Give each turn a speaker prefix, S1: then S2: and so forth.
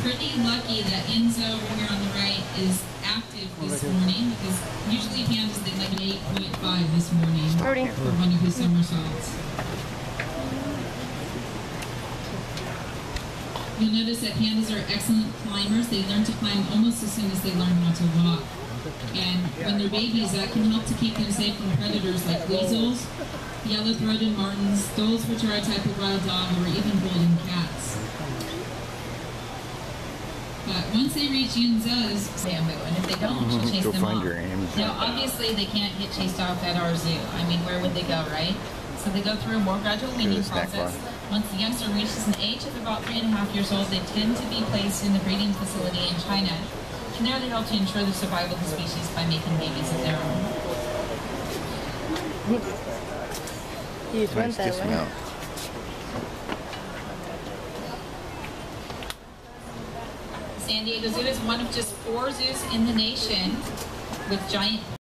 S1: pretty lucky that Enzo over here on the right is active this morning, because usually pandas did like an 8.5 this morning for one of his somersaults. You'll notice that pandas are excellent climbers. They learn to climb almost as soon as they learn how to walk. And when they're babies, that can help to keep them safe from predators like weasels, yellow-throated martins, stoles, which are a type of wild dog, or even golden cats. But once they reach Yunza's bamboo, and if they don't, she'll chase them off. Now, obviously, they can't get chased off at our zoo. I mean, where would they go, right? So they go through a more gradual weaning process. Once the youngster reaches an age of about 3.5 years old, they tend to be placed in the breeding facility in China. And there they help to ensure the survival of the species by making babies of their own.
S2: You just went that way.
S1: San Diego Zoo is one of just 4 zoos in the nation with giant